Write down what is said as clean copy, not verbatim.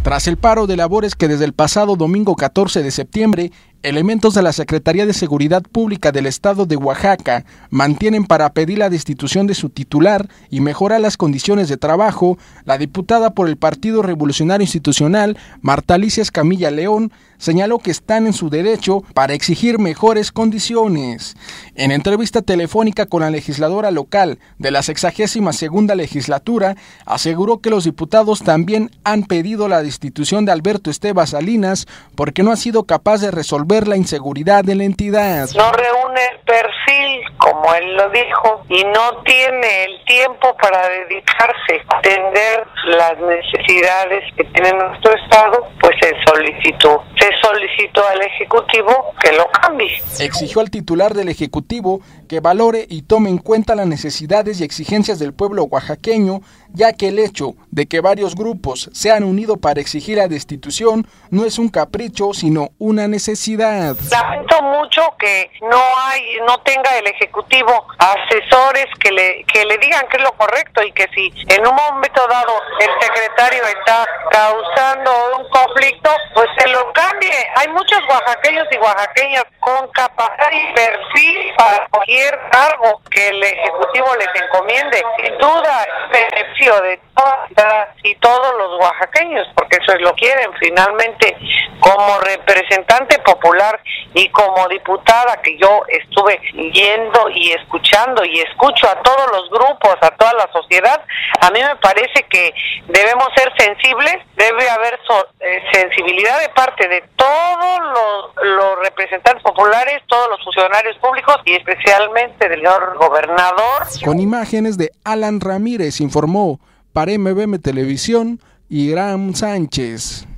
Tras el paro de labores que desde el pasado domingo 14 de septiembre, elementos de la Secretaría de Seguridad Pública del Estado de Oaxaca mantienen para pedir la destitución de su titular y mejorar las condiciones de trabajo, la diputada por el Partido Revolucionario Institucional, Marta Alicia Escamilla León, señaló que están en su derecho para exigir mejores condiciones. En entrevista telefónica con la legisladora local de la 62ª legislatura, aseguró que los diputados también han pedido la destitución de Alberto Esteba Salinas porque no ha sido capaz de resolver la inseguridad de la entidad. No reúne el perfil, como él lo dijo, y no tiene el tiempo para dedicarse a atender las necesidades que tiene nuestro Estado, pues se solicitó al Ejecutivo que lo cambie. Exigió al titular del Ejecutivo que valore y tome en cuenta las necesidades y exigencias del pueblo oaxaqueño, ya que el hecho de que varios grupos se han unido para exigir la destitución no es un capricho, sino una necesidad. Lamento mucho que no tenga el Ejecutivo asesores que le digan qué es lo correcto y que si en un momento dado el secretario está causando un conflicto, pues se lo cambie. Hay muchos oaxaqueños y oaxaqueñas con capacidad y perfil para cualquier cargo que el Ejecutivo les encomiende. Sin duda, beneficio de todas y todos los oaxaqueños, porque eso es lo que quieren finalmente. Como representante popular y como diputada que yo estuve yendo y escuchando y escucho a todos los grupos, a toda la sociedad, a mí me parece que debemos ser sensibles, debe haber sensibilidad de parte de todos los representantes populares, todos los funcionarios públicos y especialmente del señor gobernador. Con imágenes de Alan Ramírez informó para MBM Televisión, Iram Sánchez.